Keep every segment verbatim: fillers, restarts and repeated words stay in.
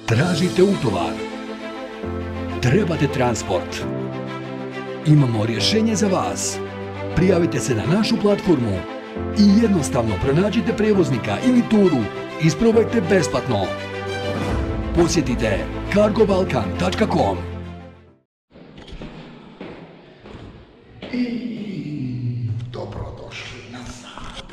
Tražite utovar? Trebate transport? Imamo rješenje za vas. Prijavite se na našu platformu i jednostavno pronađite prijevoznika ili turu. Isprobajte besplatno. Posjetite cargo balkan tačka com. I dobrodošli nazad.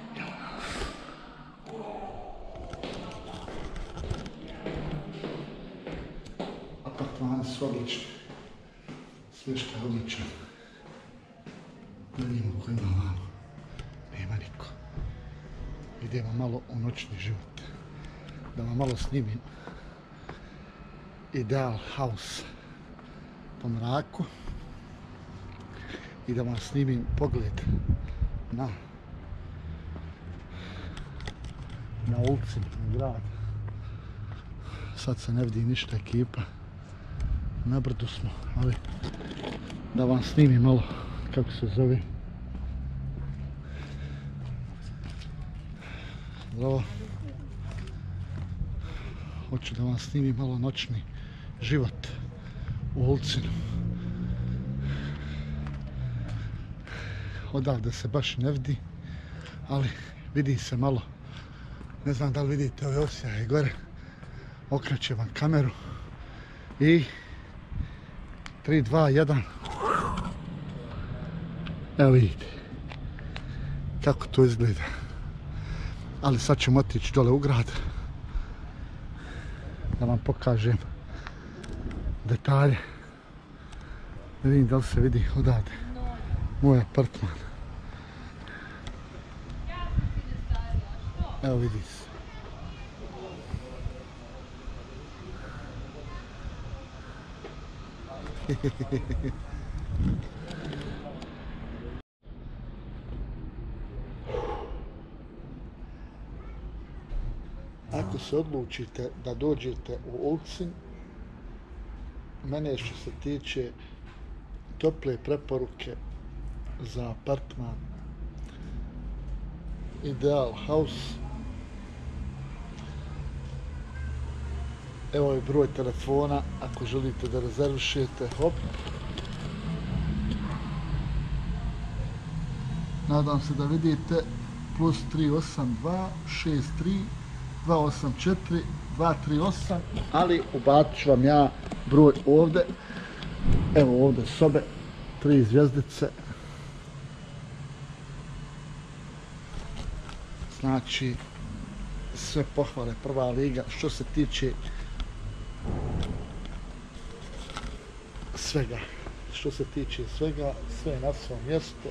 Apartmani su odlični. Smještaj je odličan. Da vidimo ko ima malo. Nema niko. Idemo malo u noćni život. Da vam malo snimim Ideal House po mraku. I da vam snimim pogled na na ulici, na grad. Sad se ne vidi ništa ekipa. Na brdu smo, ali da vam snimim malo kako se zove. Zdravo. Hoću da vam snimim malo noćni život u Ulcinu. Odavde se baš ne vidi, ali vidi se malo. Ne znam da li vidite ove osjaje gore. Okrećem vam kameru i tri, dva, jedan. Evo vidite kako to izgleda. Ali sad ćemo otići dole u grad da vam pokažem detalje. Da vidim da li se vidi odavde moj apartman. Evo vidi se. Ako se odlučite da dođete u Ulcin, mene što se tiče tople preporuke za apartman Ideal House. Evo je broj telefona ako želite da rezervišete. Hop. Nadam se da vidite. Plus tri osam dva šest tri dva osam četiri dva tri osam. Ali ubacit ću vam ja broj ovdje. Evo ovdje sobe. Tri zvjezdice. Znači, sve pohvale, prva liga. Što se tiče svega, što se tiče svega, sve je na svom mjestu.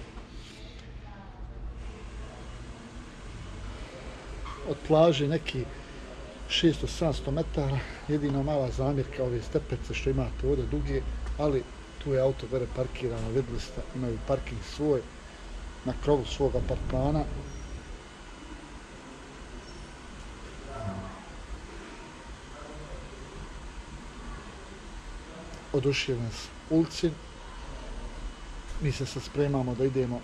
Od plaže neki šesto do sedamsto metara, jedino mala zamjerka ove stepece što imate ovdje duge, ali tu je auto gore parkirano, vidjeli ste, imaju parking svoj na krovu svog apartmana. Oduševljen sam Ulcin. Mi se sad spremamo da idemo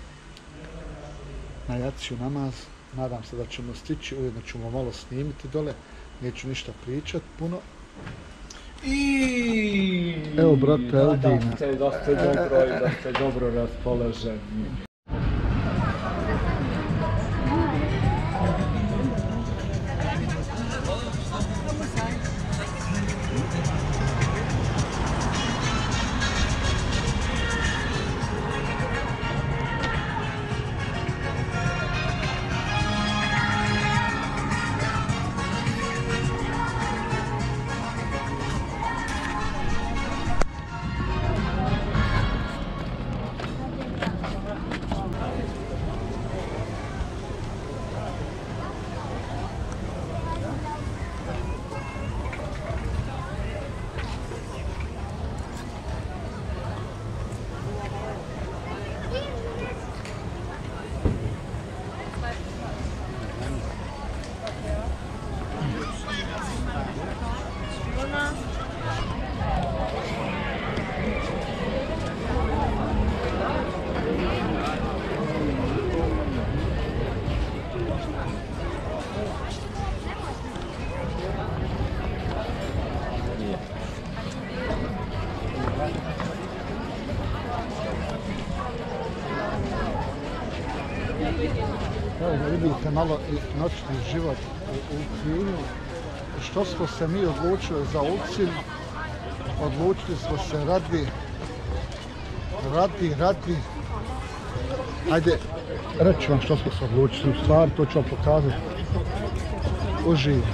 na jaciju namaz. Nadam se da ćemo stići, ujedno ćemo malo snimiti dole. Neću ništa pričat puno. I evo brate Eldina. Nadam se da ste dobro i da ste dobro raspoloženi. vidite malo i noćni život u Ulcinju. Što smo se mi odlučili za Ulcin? Odlučili smo se radi, radi, radi. Ajde, reći vam što smo se odlučili. U stvari, to ću vam pokazati uživo.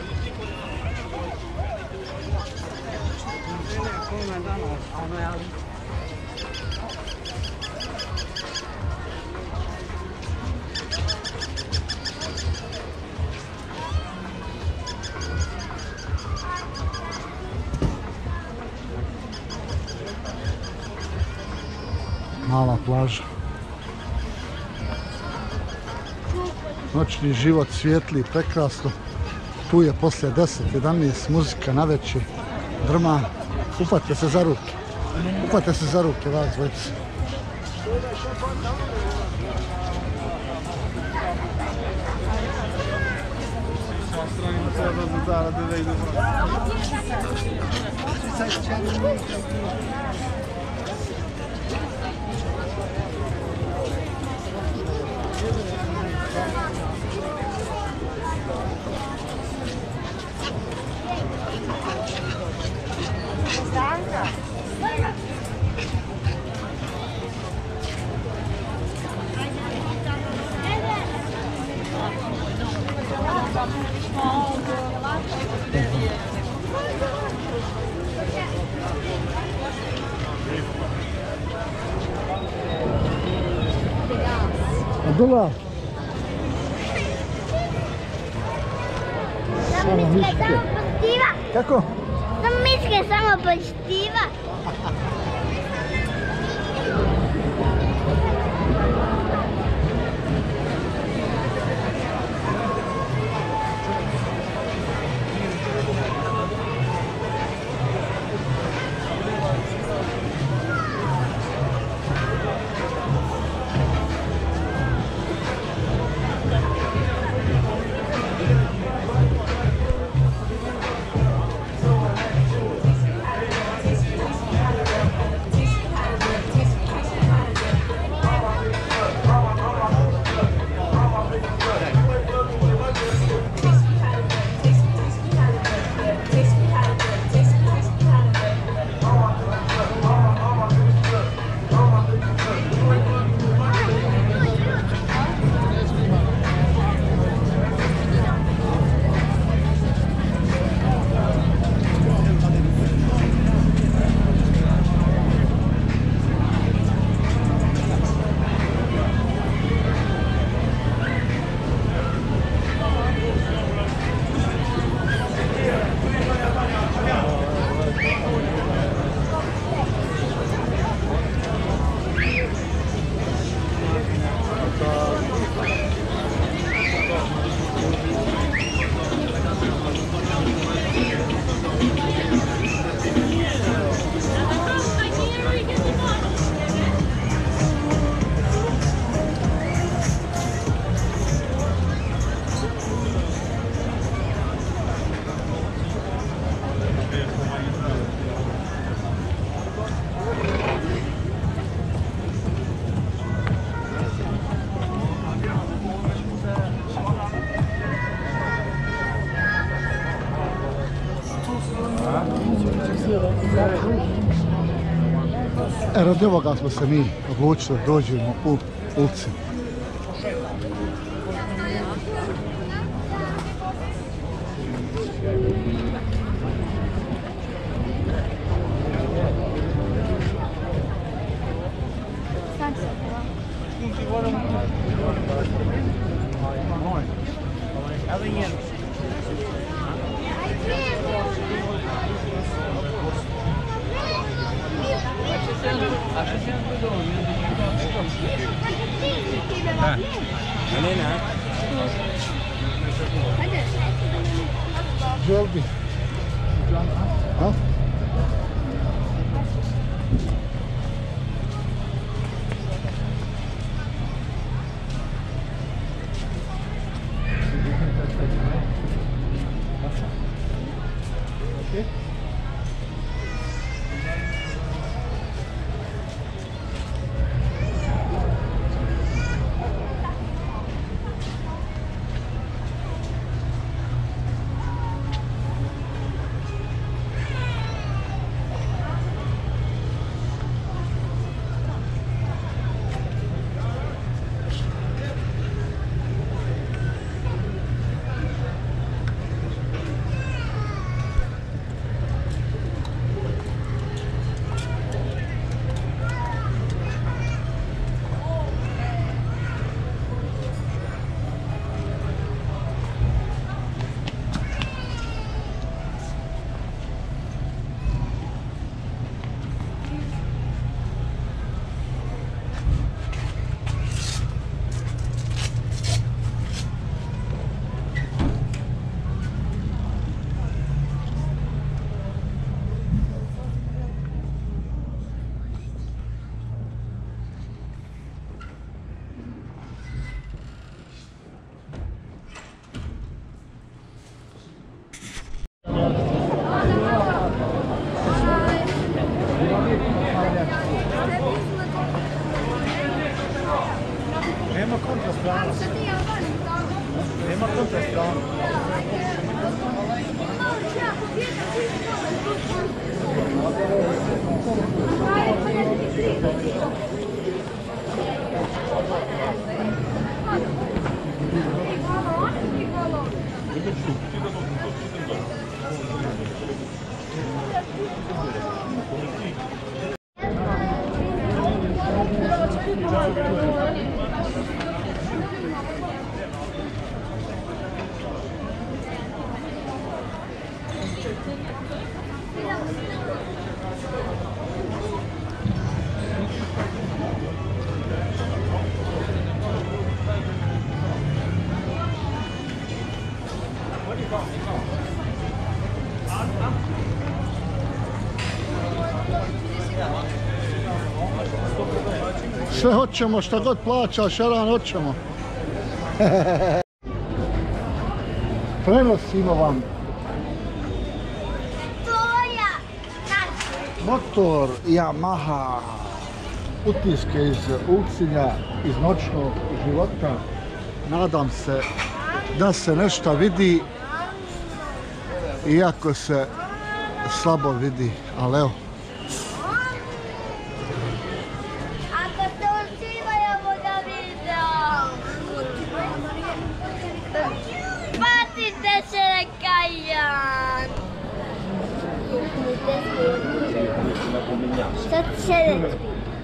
Mala plaža. Noćni život svijetli, prekrasno. Tu je poslije deset jedanaest muzika navečer, drma. Upate se za ruke. Upate se za ruke, vas dvojice. Abdullah. Samo miške. Kako? Samo miške, samo pozitiva. E, radi ovoga smo se mi odlučili da dođemo u Ulcin. Želbi. Ha? kontra strana. Nema kontra strana. Sve hoćemo, šta god plaća, šaran hoćemo. Prenosimo vam motor Yamaha, utiske iz Ulcinja, iz noćnog života. Nadam se da se nešto vidi, iako se slabo vidi, ali evo. Patite se na Kajan! Šta ti se reći?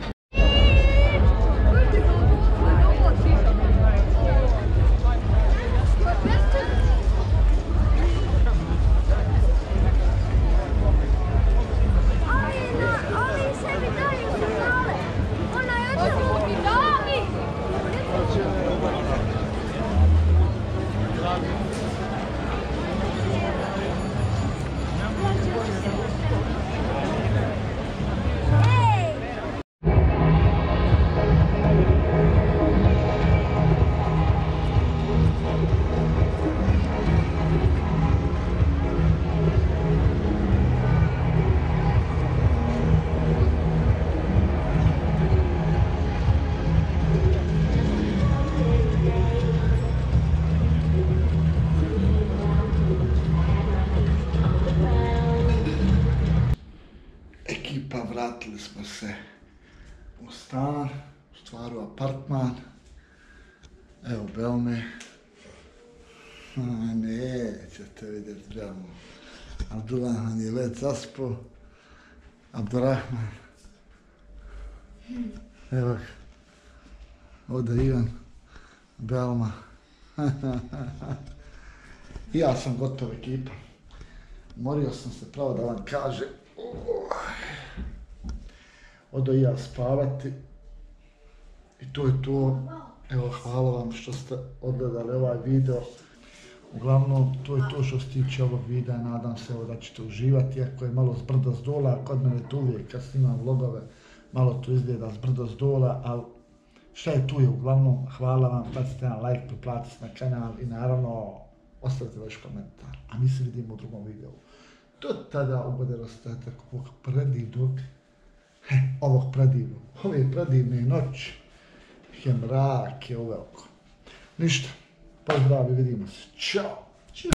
Vratili smo se u stan, u stvari u apartman. Evo Belme. A, nećete vidjeti Belmu. Abdurrahman je već zaspao. Abdurrahman. Evo ga. Ovdje Ivan. Belma. I ja sam gotov ekipa. Morio sam se pravo da vam kažem. Odo i ja spavati i to je to. Evo, hvala vam što ste odgledali ovaj video. Uglavnom, to je to što se tiče ovog videa. Nadam se evo da ćete uživati, iako je malo zbrdo zdola. Kod mene to uvijek kad snimam vlogove malo to izgleda zbrdo zdola, ali šta je tu je uglavnom. Hvala vam, bacite jedan like, priplatite se na kanal i naravno ostavite vaš komentar. A mi se vidimo u drugom videu. Do tada ugodero stajete ovog predivnog, he, ovog predivnog, ove predivne noći, je mrak, je uveliko. Ništa, pozdrav i vidimo se. Ćao!